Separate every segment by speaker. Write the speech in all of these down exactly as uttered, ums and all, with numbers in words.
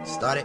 Speaker 1: Started.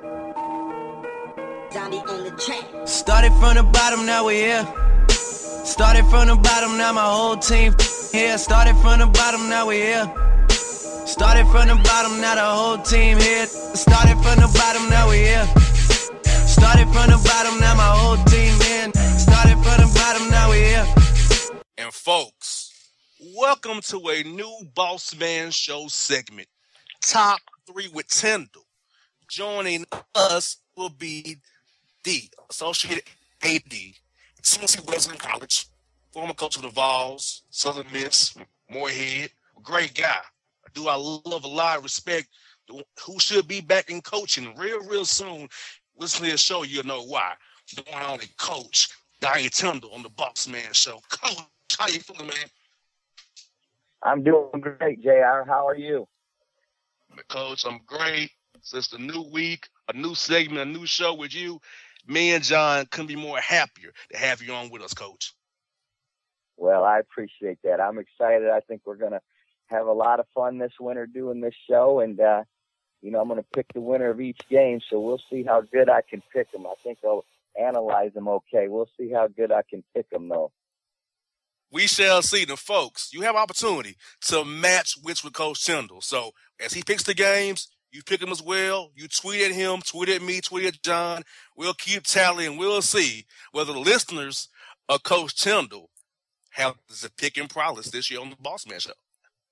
Speaker 2: Donnie on the track.
Speaker 1: Started from the bottom, now we here. Started from the bottom, now my whole team here. Started from the bottom, now we here. Started from the bottom, now the whole team here. Started from the bottom, now we here. Started from the bottom, now my whole team in. Started from the bottom, now we here.
Speaker 3: And folks, welcome to a new Bossman Show segment, Top Three with Tyndall. Joining us will be the Associate A D, Tennessee Wesleyan College, former coach of the Vols, Southern Miss, Moorhead, a great guy. Do I love a lot of respect, who should be back in coaching real, real soon. Listen to this show, you'll know why. Going on and Coach Donnie Tyndall on the Bossman Show. Coach, how you feeling, man?
Speaker 4: I'm doing great, J R. How are you?
Speaker 3: Coach, I'm great. So it's a new week, a new segment, a new show with you. Me and John couldn't be more happier to have you on with us, Coach.
Speaker 4: Well, I appreciate that. I'm excited. I think we're going to have a lot of fun this winter doing this show. And, uh, you know, I'm going to pick the winner of each game, so we'll see how good I can pick them. I think I'll analyze them okay. We'll see how good I can pick them, though.
Speaker 3: We shall see. The folks, you have opportunity to match which with Coach Tyndall. So as he picks the games, you pick them as well. You tweet at him, tweet at me, tweet at John. We'll keep tally, and we'll see whether the listeners of Coach Tyndall have the picking prowess this year on the Bossman Show.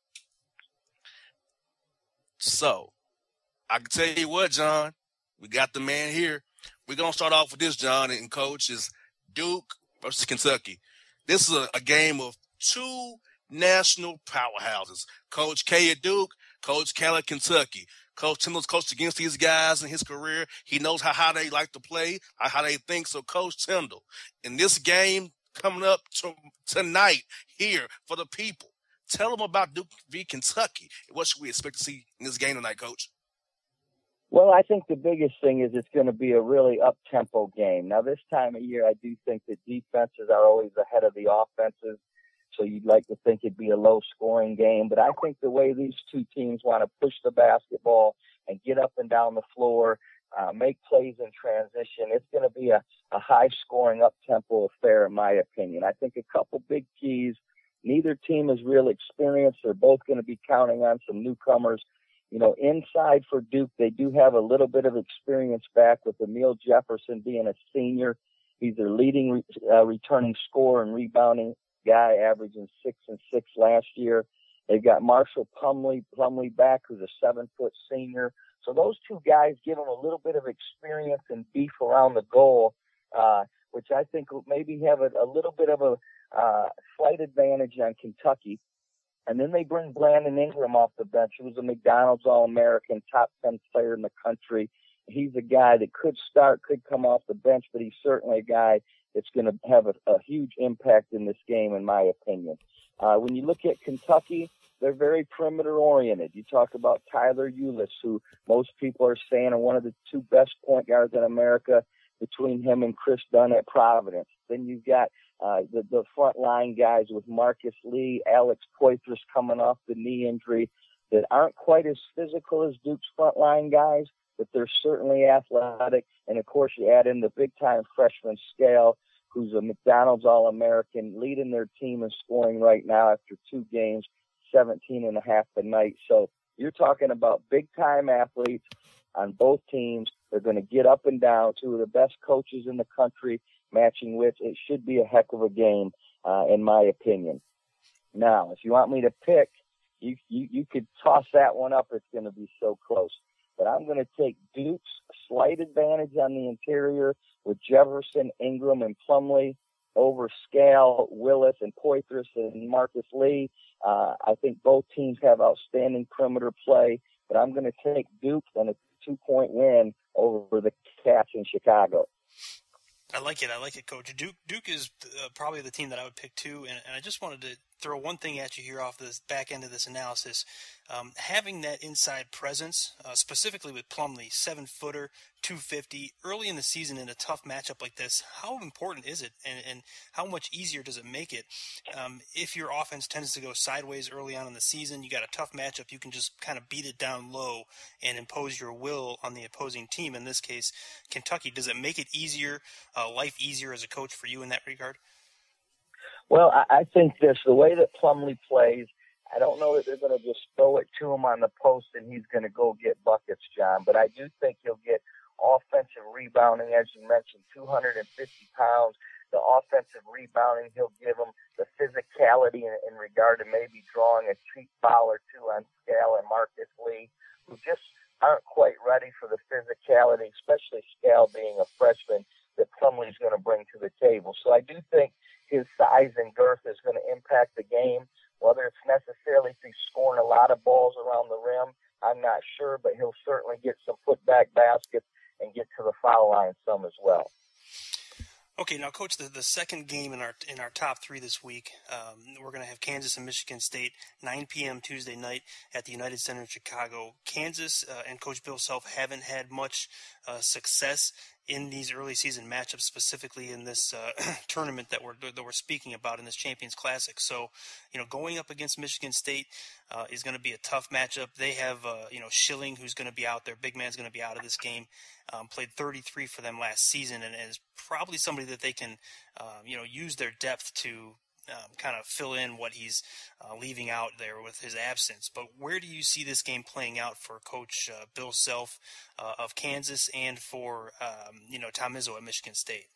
Speaker 3: So I can tell you what, John, we got the man here. We're going to start off with this, John, and Coach, is Duke versus Kentucky. This is a, a game of two national powerhouses. Coach K at Duke, Coach Cal at Kentucky. Coach Tyndall's coached against these guys in his career. He knows how, how they like to play, how they think. So, Coach Tyndall, in this game coming up to, tonight here for the people, tell them about Duke v. Kentucky. What should we expect to see in this game tonight, Coach?
Speaker 4: Well, I think the biggest thing is it's going to be a really up-tempo game. Now, this time of year, I do think that defenses are always ahead of the offenses, so you'd like to think it'd be a low-scoring game. But I think the way these two teams want to push the basketball and get up and down the floor, uh, make plays in transition, it's going to be a, a high-scoring, up-tempo affair, in my opinion. I think a couple big keys. Neither team is real experienced. They're both going to be counting on some newcomers. You know, inside for Duke, they do have a little bit of experience back with Emil Jefferson being a senior. He's their leading re- uh, returning scorer and rebounding guy, averaging six and six last year. They've got Marshall Plumlee, Plumlee back, who's a seven-foot senior. So those two guys give them a little bit of experience and beef around the goal, uh, which I think will maybe have a, a little bit of a uh, slight advantage on Kentucky. And then they bring Brandon Ingram off the bench, who was a McDonald's All-American, top ten player in the country. He's a guy that could start, could come off the bench, but he's certainly a guy that's going to have a, a huge impact in this game, in my opinion. Uh, when you look at Kentucky, they're very perimeter-oriented. You talk about Tyler Ulis, who most people are saying are one of the two best point guards in America, between him and Chris Dunn at Providence. Then you've got uh, the, the front line guys with Marcus Lee, Alex Poitras coming off the knee injury that aren't quite as physical as Duke's front line guys, but they're certainly athletic. And, of course, you add in the big-time freshman Scale, who's a McDonald's All-American, leading their team in scoring right now after two games, seventeen and a half a night. So you're talking about big-time athletes on both teams. They're going to get up and down. Two of the best coaches in the country matching wits. It should be a heck of a game, uh, in my opinion. Now, if you want me to pick, you, you, you could toss that one up. It's going to be so close. But I'm going to take Duke's slight advantage on the interior with Jefferson, Ingram, and Plumlee over Scale, Willis, and Poitras and Marcus Lee. Uh, I think both teams have outstanding perimeter play, but I'm going to take Duke and a two-point win over the Cats in Chicago.
Speaker 5: I like it. I like it, Coach. Duke Duke is uh, probably the team that I would pick too, and, and I just wanted to
Speaker 2: throw one thing at you here off the back end of this analysis. Um, having that inside presence, uh, specifically with Plumlee, seven-footer, two fifty, early in the season in a tough matchup like this, how important is it, and, and how much easier does it make it? Um, if your offense tends to go sideways early on in the season, you got a tough matchup, you can just kind of beat it down low and impose your will on the opposing team. In this case, Kentucky. Does it make it easier, uh, life easier as a coach for you in that regard?
Speaker 4: Well, I, I think this, the way that Plumlee plays, I don't know that they're going to just throw it to him on the post and he's going to go get buckets, John, but I do think he'll get offensive rebounding, as you mentioned, two hundred fifty pounds. The offensive rebounding, he'll give him the physicality in, in regard to maybe drawing a cheap foul or two on Scal and Marcus Lee, who just aren't quite ready for the physicality, especially Scal being a freshman, that Plumlee's going to bring to the table. So I do think his size and girth is going to impact the game. Whether it's necessarily if he's scoring a lot of balls around the rim, I'm not sure, but he'll certainly get some putback baskets and get to the foul line some as well.
Speaker 2: Okay, now, Coach, the, the second game in our in our top three this week, um, we're going to have Kansas and Michigan State, nine p.m. Tuesday night at the United Center in Chicago. Kansas uh, and Coach Bill Self haven't had much uh, success in these early season matchups, specifically in this uh, tournament that we're that we're speaking about in this Champions Classic. So, you know, going up against Michigan State uh, is going to be a tough matchup. They have, uh, you know, Schilling, who's going to be out there. Big man's going to be out of this game. Um, played thirty-three for them last season, and, and is probably somebody that they can, um, you know, use their depth to um, kind of fill in what he's uh, leaving out there with his absence. But where do you see this game playing out for Coach uh, Bill Self uh, of Kansas and for, um, you know, Tom Izzo at Michigan State?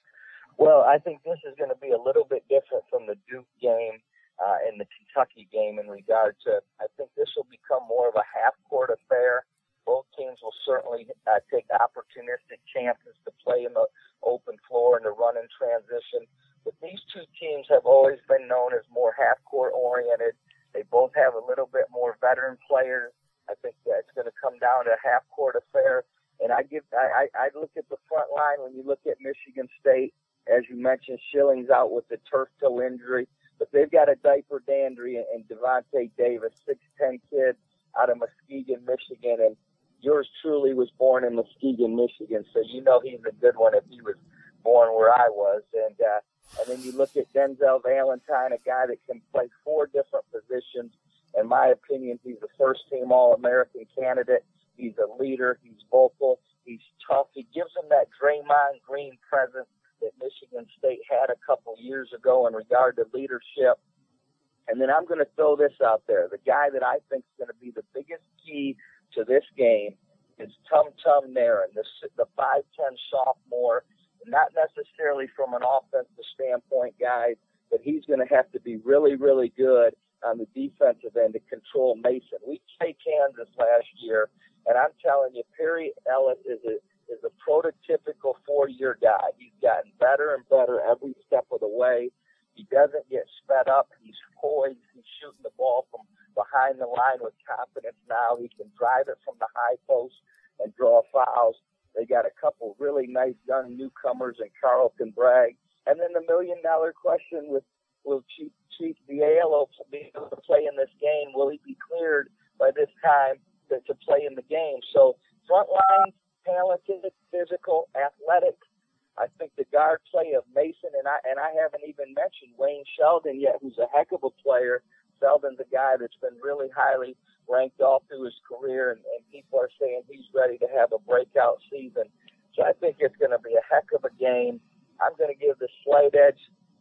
Speaker 4: Well, I think this is going to be a little bit different from the Duke game uh, and the Kentucky game in regard to, I think this will become more of a half-court affair. Both teams will certainly uh, take opportunistic chances to play in the open floor and to run in transition. But these two teams have always been known as more half-court oriented. They both have a little bit more veteran players. I think that it's going to come down to a half-court affair. And I give, I, I look at the front line when you look at Michigan State. As you mentioned, Schilling's out with the turf toe injury, but they've got a Diaper Dandry and Devontae Davis, six ten kid out of Muskegon, Michigan, and yours truly was born in Muskegon, Michigan, so you know he's a good one if he was born where I was. And uh, and then you look at Denzel Valentine, a guy that can play four different positions. In my opinion, he's a first-team All-American candidate. He's a leader. He's vocal. He's tough. He gives them that Draymond Green presence that Michigan State had a couple years ago in regard to leadership. And then I'm going to throw this out there. The guy that I think is going to be the biggest key to this game is Tum Tum Nairn, the, the five ten sophomore, not necessarily from an offensive standpoint, guys, but he's going to have to be really, really good on the defensive end to control Mason. We played Kansas last year, and I'm telling you, Perry Ellis is a is a prototypical four-year guy. He's gotten better and better every step of the way. He doesn't get sped up. He's poised. He's shooting the ball from behind the line with confidence now. He can drive it from the high post and draw fouls. They got a couple really nice young newcomers in Carlton Bragg. And then the million-dollar question with will Chief, Chief Diallo be able to play in this game? Will he be cleared by this time to, to play in the game? So front line, talented, physical, athletic. I think the guard play of Mason, and I and I haven't even mentioned Wayne Sheldon yet, who's a heck of a player. Sheldon's a guy that's been really highly ranked all through his career, and, and people are saying he's ready to have a breakout season. So I think it's going to be a heck of a game. I'm going to give the slight edge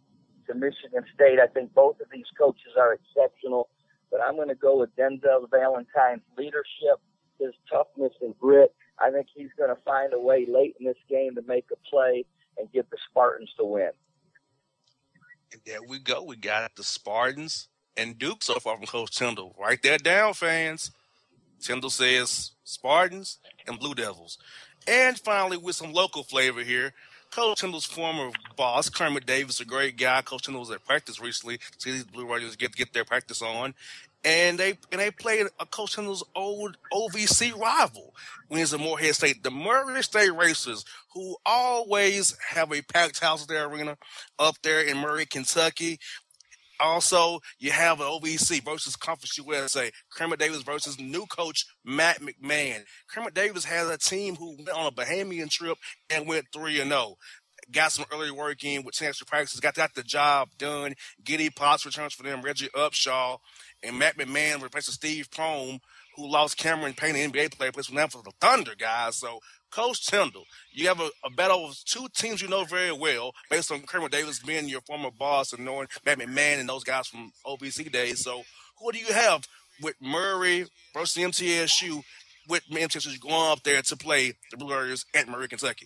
Speaker 4: to Michigan State. I think both of these coaches are exceptional, but I'm going to go with Denzel Valentine's leadership, his toughness and grit. I think he's going to find a way late in this game to make a play and get the Spartans to win.
Speaker 3: And there we go. We got the Spartans and Duke so far from Coach Tyndall. Write that down, fans. Tyndall says Spartans and Blue Devils. And finally, with some local flavor here, Coach Tyndall's former boss, Kermit Davis, a great guy. Coach Tyndall was at practice recently to see these Blue Riders get get their practice on. And they and they played a Coach Tyndall's old O V C rival when he was at Morehead State, the Murray State Racers, who always have a packed house at their arena up there in Murray, Kentucky. Also, you have an O V C versus Conference U S A. Kermit Davis versus new coach Matt McMahon. Kermit Davis has a team who went on a Bahamian trip and went three and oh. Got some early work in with ten extra practices, got, got the job done. Giddy Potts returns for them, Reggie Upshaw, and Matt McMahon replaces Steve Prohm, who lost Cameron Payne, an N B A player, plays for them for the Thunder, guys. So, Coach Tyndall, you have a, a battle of two teams you know very well, based on Kermit Davis being your former boss and knowing Matt McMahon and those guys from O V C days. So, who do you have with Murray versus M T S U, with M T S U going up there to play the Blue Raiders at Murray, Kentucky?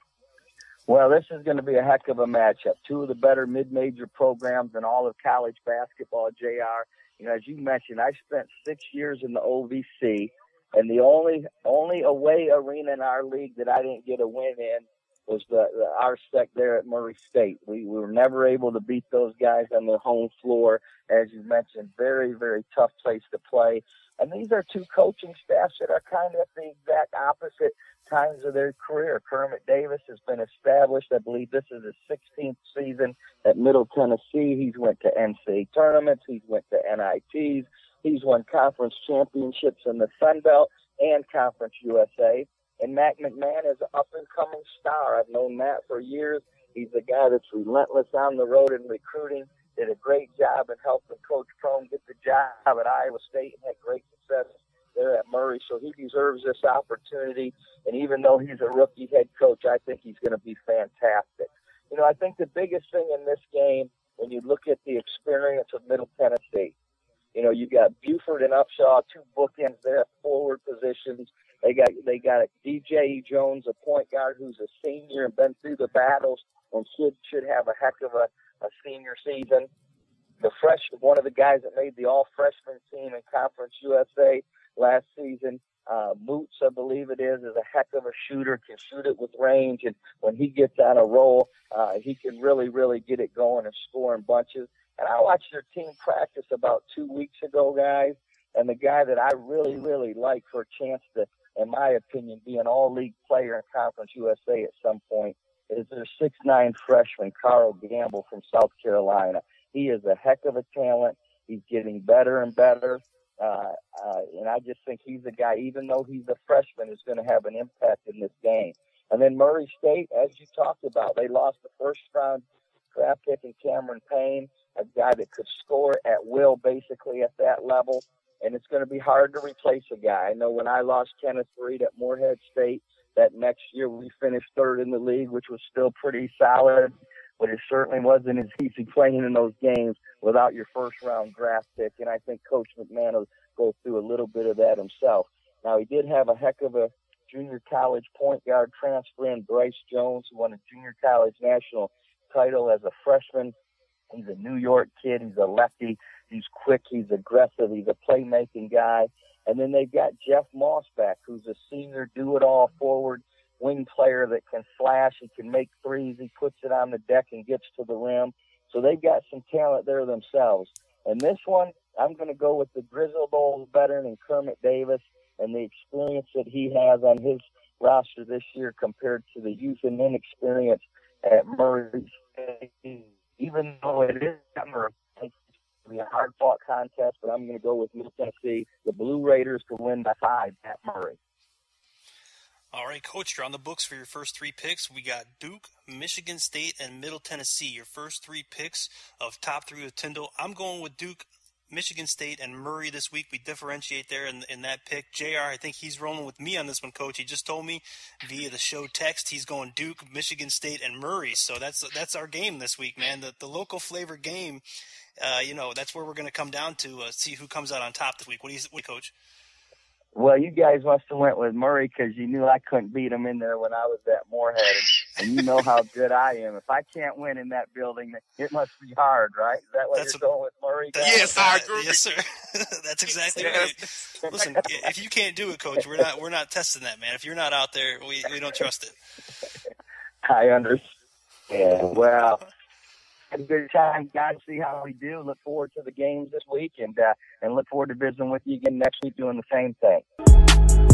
Speaker 4: Well, this is going to be a heck of a matchup. Two of the better mid-major programs in all of college basketball, J R. You know, as you mentioned, I spent six years in the O V C, and the only only away arena in our league that I didn't get a win in was the, the our sec there at Murray State. We, we were never able to beat those guys on their home floor. As you mentioned, very, very tough place to play. And these are two coaching staffs that are kind of at the exact opposite times of their career. Kermit Davis has been established. I believe this is his sixteenth season at Middle Tennessee. He's went to N C A A tournaments. He's went to N I Ts. He's won conference championships in the Sun Belt and Conference U S A. And Matt McMahon is an up-and-coming star. I've known Matt for years. He's a guy that's relentless on the road in recruiting. Did a great job in helping Coach Prohm get the job at Iowa State and had great success there at Murray. So he deserves this opportunity. And even though he's a rookie head coach, I think he's going to be fantastic. You know, I think the biggest thing in this game, when you look at the experience of Middle Tennessee, you know, you got Buford and Upshaw, two bookends there at forward positions. They got they got a D J Jones, a point guard who's a senior and been through the battles and should should have a heck of a, a senior season. The fresh one of the guys that made the all freshman team in Conference U S A last season, uh, Moots, I believe it is, is a heck of a shooter, can shoot it with range, and when he gets on a roll, uh, he can really, really get it going and score in bunches. And I watched their team practice about two weeks ago, guys, and the guy that I really, really like for a chance to, in my opinion, be an all-league player in Conference U S A at some point is their six nine freshman, Carl Gamble from South Carolina. He is a heck of a talent. He's getting better and better. Uh, uh, and I just think he's a guy, even though he's a freshman, who's going to have an impact in this game. And then Murray State, as you talked about, they lost the first round draft pick in Cameron Payne, a guy that could score at will basically at that level. And it's going to be hard to replace a guy. I know when I lost Kenneth Reed at Morehead State, that next year we finished third in the league, which was still pretty solid, but it certainly wasn't as easy playing in those games without your first-round draft pick. And I think Coach McMahon will go through a little bit of that himself. Now, he did have a heck of a junior college point guard transfer in, Bryce Jones, who won a junior college national title as a freshman. He's a New York kid. He's a lefty. He's quick. He's aggressive. He's a playmaking guy. And then they've got Jeff Moss back, who's a senior do-it-all forward wing player that can flash. He can make threes. He puts it on the deck and gets to the rim. So they've got some talent there themselves. And this one, I'm going to go with the grizzled old veteran and Kermit Davis and the experience that he has on his roster this year compared to the youth and inexperience at Murray State. Even though it is summer, it's going to be a hard-fought contest, but I'm going to go with Middle Tennessee. The Blue Raiders to win by five at Murray.
Speaker 2: All right, Coach, you're on the books for your first three picks. We got Duke, Michigan State, and Middle Tennessee. Your first three picks of top three with Tyndall. I'm going with Duke, Michigan State, and Murray this week. We differentiate there in, in that pick. J R, I think he's rolling with me on this one, Coach. He just told me via the show text he's going Duke, Michigan State, and Murray. So that's that's our game this week, man. The the local flavor game, uh, you know, that's where we're going to come down to uh, see who comes out on top this week. What do you, what, Coach?
Speaker 4: Well, you guys must have went with Murray because you knew I couldn't beat him in there when I was at Morehead. And, and you know how good I am. If I can't win in that building, it must be hard, right? Is that what
Speaker 2: that's
Speaker 4: you're
Speaker 2: a,
Speaker 4: going with Murray?
Speaker 3: Yes, I agree.
Speaker 2: Yes, sir. That's exactly right. Listen, if you can't do it, Coach, we're not we're not testing that, man. If you're not out there, we, we don't trust it.
Speaker 4: I understand. Well, had a good time, guys. See how we do. Look forward to the games this week, and uh, and look forward to visiting with you again next week doing the same thing.